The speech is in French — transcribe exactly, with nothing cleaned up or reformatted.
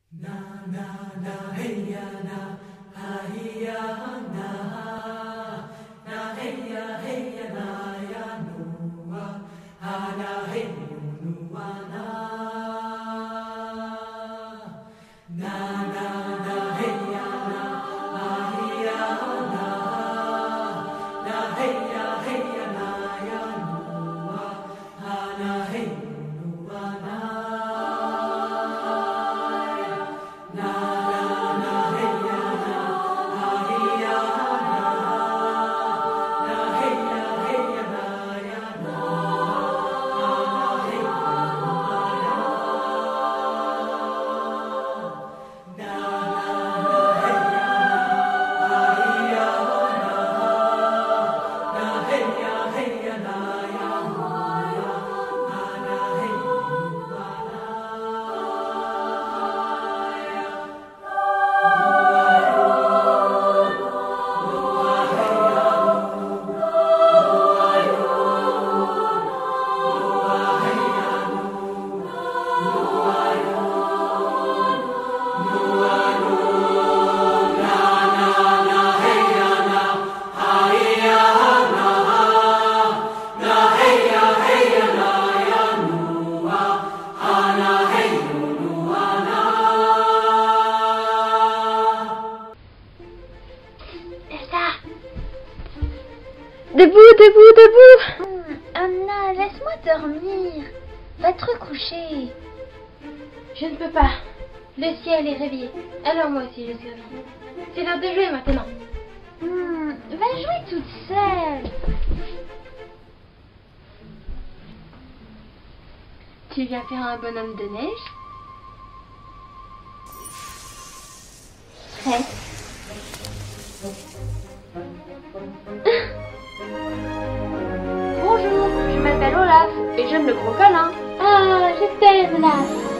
Debout, debout, debout. Hum, Anna, laisse-moi dormir. Va te recoucher. Je ne peux pas. Le ciel est réveillé. Alors moi aussi je suis réveillée. C'est l'heure de jouer maintenant. Hum, va jouer toute seule. Tu viens faire un bonhomme de neige? Prête. Bonjour, je m'appelle Olaf et j'aime le gros câlin. Ah, je t'aime là.